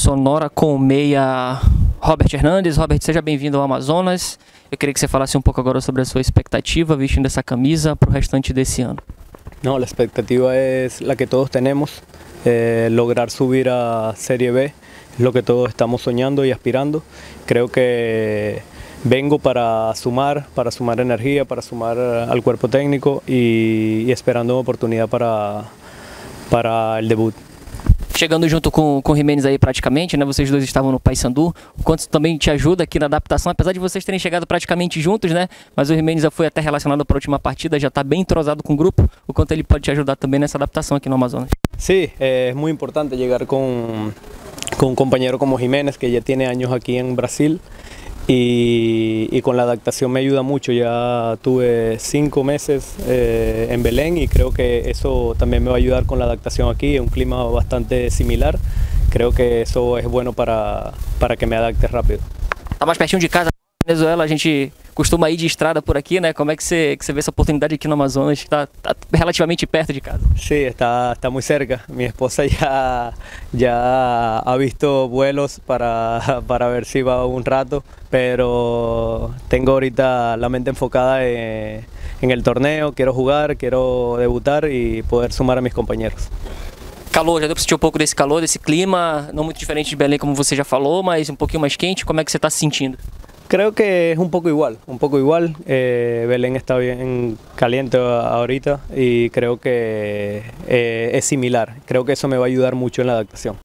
Sonora com o meia Robert Hernandes. Robert, seja bem-vindo ao Amazonas. Eu queria que você falasse um pouco agora sobre a sua expectativa vestindo essa camisa para o restante desse ano. No, la expectativa es la que todos tenemos, lograr subir a Serie B, es lo que todos estamos soñando y aspirando. Creo que vengo para sumar energía, para sumar al cuerpo técnico y esperando una oportunidad para el debut. Chegando junto com o Giménez aí praticamente, né? Vocês dois estavam no Paysandu, o quanto isso também te ajuda aqui na adaptação, apesar de vocês terem chegado praticamente juntos, né? Mas o Giménez já foi até relacionado para a última partida, já está bem entrosado com o grupo, o quanto ele pode te ajudar também nessa adaptação aqui no Amazonas. Sí, es muy importante llegar con un compañero como Giménez, que ya tiene años aquí en Brasil, y con la adaptación me ayuda mucho. Ya tuve 5 meses en Belén y creo que eso también me va a ayudar con la adaptación aquí, es un clima bastante similar, creo que eso es bueno para que me adapte rápido. Tá mais pertinho de casa, Venezuela, a gente costuma ir de estrada por aqui, né? Como é que você vê essa oportunidade aqui no Amazonas, que tá relativamente perto de casa? Sí, está muy cerca. Mi esposa ya ha visto vuelos para ver si va un rato, pero tengo ahorita la mente enfocada en el torneo, quiero jugar, quiero debutar y poder sumar a mis compañeros. Calor, já deu para sentir um pouco desse calor, desse clima, não muito diferente de Belém como você já falou, mas um pouquinho mais quente, como é que você está se sentindo? Creo que es un poco igual, Belén está bien caliente ahorita y creo que es similar, creo que eso me va a ayudar mucho en la adaptación.